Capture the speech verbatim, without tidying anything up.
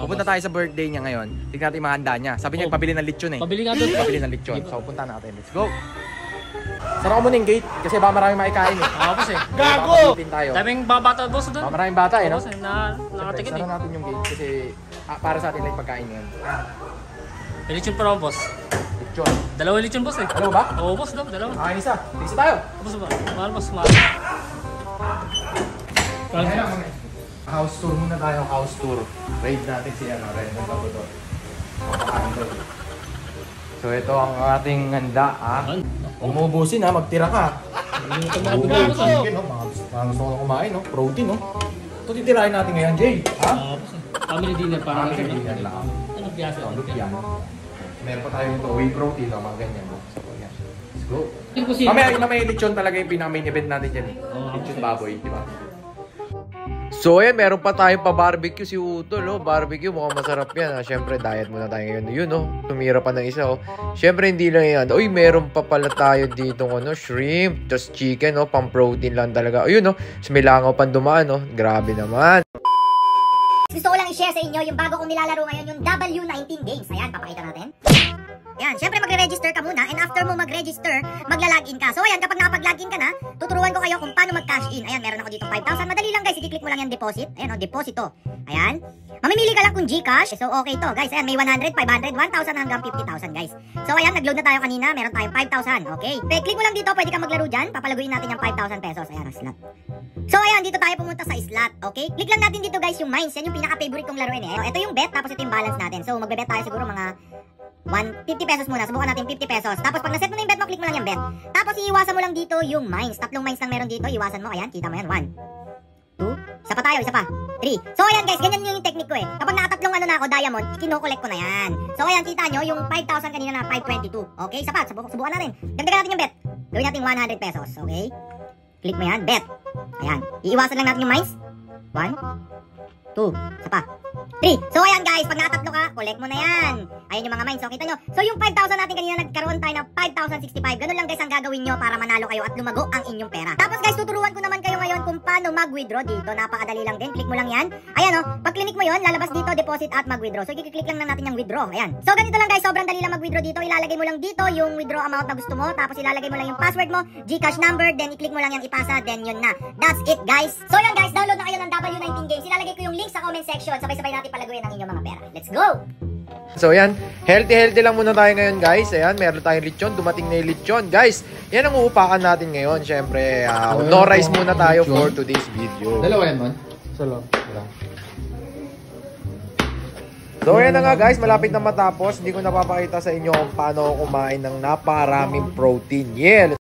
Pupunta tayo sa birthday niya ngayon. Tignan natin yung mga handa niya. Sabi niya, oh, pabili ng lechon eh. Pabili nga doon. Pabili ng lechon. So, punta natin. Let's go. Sara ko muna yung gate kasi baka maraming maikain eh. Oo, boss eh. Gago! Daming babata, boss doon. Baka maraming bata eh, no? Boss eh, na, nakatikit eh. Sara natin yung gate kasi ah, para sa atin lang pagkain ngayon. Lechon pa raw, boss. Lechon. Dalawa lechon, boss eh. Dalawa ba? Oo, boss daw, dalawa. Okay, isa. Isa tayo. Boss ba? Mahal, boss, mahal. House tour muna tayo, house tour. Raid natin si ano, Red ng Labrador. So ito ang ating handa ah. Umubusin ha, magtira ka. Mga gusto ko kumain, no? Protein, no? Ito titirahin natin ngayon, Jay. Ha? Family dinner para Family dinner lang. Ano piyasa? Ano piyasa? Meron pa tayo nito, whey protein, no? Mga ganyan. So, yan. Let's go. Mamaya yung may lechon talaga yung pinaka-main event natin dyan. Lechon baboy, di ba? So ayan, meron pa tayong pa-barbecue si Utol, no? Barbecue, mukhang masarap yan. Siyempre, diet muna tayo ngayon. Yun, no? Tumira pa ng isa, oh. Siyempre, hindi lang yan. Uy, meron pa pala tayo dito, ano, shrimp, just chicken, no? Pang-protein lang talaga. Ayun, no? May langaw pang dumaan, no? Grabe naman. Gusto ko lang i-share sa inyo yung bago kong nilalaro ngayon, yung W nineteen games. Ayan, papakita natin. Ayan, syempre magre-register ka muna and after mo mag-register, magla-login ka. So ayan, kapag nakapag-login ka na, tuturuan ko kayo kung paano mag-cash in. Ayan, meron ako dito five thousand. Madali lang guys, i-click mo lang yung deposit. Ayan o, deposito. Ayan. Mamimili ka lang kung Gcash. So okay to guys. Ayan, may one hundred, five hundred, one thousand hanggang fifty thousand guys. So ayan, nag-load na tayo kanina. Meron tayong five thousand. Okay. Click mo lang dito, pwede ka maglaro dyan. Papalaguin natin yung five thousand pesos. Ayan, slot. So ayan, dito tayo pumunta sa slot. Okay. Click lang natin dito guys yung mines. Yan yung pinaka-favorite kong laruin eh. Ito yung bet, tapos ito yung balance natin. So magbebet tayo siguro mga one hundred fifty pesos muna. Subukan natin fifty pesos. Tapos pag naset mo na yung bet mo, click mo lang yung bet. Tapos iiwasan mo lang dito yung mines. Tatlong mines lang meron dito. Iwasan mo. Ayan, kita mo yan. one, two, isa pa tayo, isa pa. three. So ayan guys, ganyan yung technique ko eh. Kapag nakatatlong ano na ako, diamond, kino-collect ko na yan. So ayan, kita nyo, yung five thousand kanina na five twenty-two. Okay, isa pa. Subukan, subukan natin. Dagdagan natin yung bet. Gawin natin one hundred pesos. Okay. Click mo yan. Bet. Ayan. Iiwasan lang natin yung mines. one, two, isa pa. three. So ayan guys, pag nakatatlo ka, collect mo na yan. Ayan yung mga mines. So kita nyo. So yung five thousand natin kanina, nagkaroon tayo ng five thousand sixty-five. Ganun lang guys ang gagawin nyo para manalo kayo at lumago ang inyong pera. Tapos guys, tuturuan ko naman kayo ngayon kung paano mag-withdraw dito. Napakadali lang din. Click mo lang yan. Ayan o. Pag click mo yun, lalabas dito deposit at mag-withdraw. So i-click lang na natin yung withdraw. Ayan. So ganito lang guys, sobrang dali lang mag-withdraw dito. Ilalagay mo lang dito yung withdraw amount na gusto mo. Tapos ilalagay mo lang yung password mo, Gcash number, then i-click mo lang yung ipasa, then yun na. That's it guys. So yan guys, download na kayo ng W nineteen games. Ilalagay ko yung link sa comment section. Sabay-sabay natin palaguin ang inyong mga pera. Let's go! So yan, healthy-healthy lang muna tayo ngayon guys. Ayan, meron tayong lechon, dumating na yung lechon. Guys, yan ang uupakan natin ngayon. Siyempre, uh, no rice muna tayo for today's video. Dalawa yan man? Salo. So yan na nga guys, malapit na matapos. Hindi ko napapakita sa inyo kung paano kumain ng naparaming protein. Yeah!